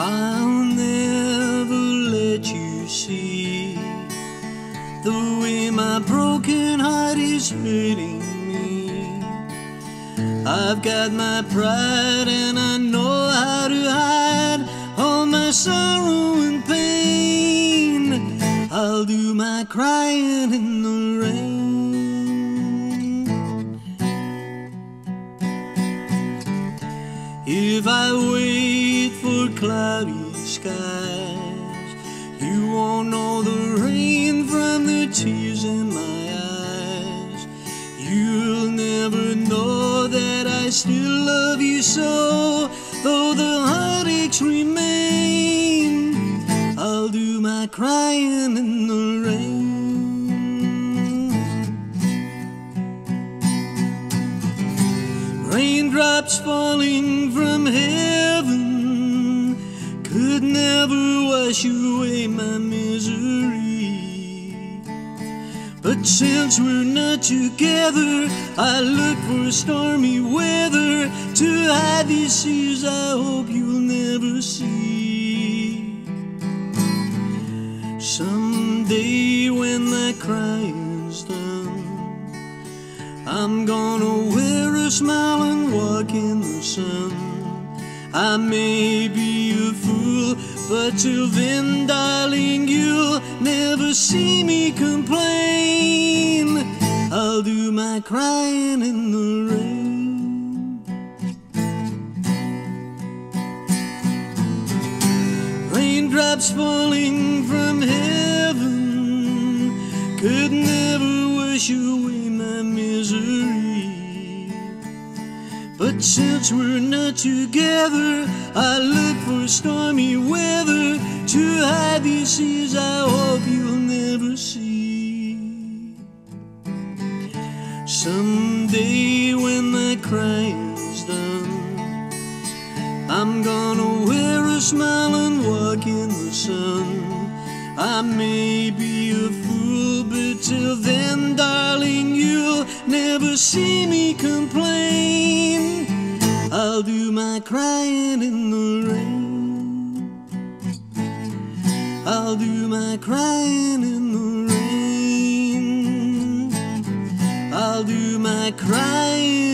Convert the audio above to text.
I'll never let you see the way my broken heart is hurting me. I've got my pride and I know how to hide all my sorrow and pain. I'll do my crying in the rain. If I wait for cloudy skies, you won't know the rain from the tears in my eyes. You'll never know that I still love you so, though the heartaches remain. I'll do my crying in the rain. Raindrops falling from heaven could never wash away my misery. But since we're not together, I look for stormy weather to hide these tears I hope you'll never see. Someday when the crying's done, I'm gonna wear a smile and walk in the sun. I may be a fool, but till then, darling, you'll never see me complain. I'll do my crying in the rain. Raindrops falling from heaven could never wash away my misery. But since we're not together, I look for stormy weather to hide these tears I hope you'll never see. Someday when the crying's done, I'm gonna wear a smile and walk in the sun. I may be a fool, but till then, darling, you'll never see me complain. I'll do my crying in the rain. I'll do my crying in the rain. I'll do my crying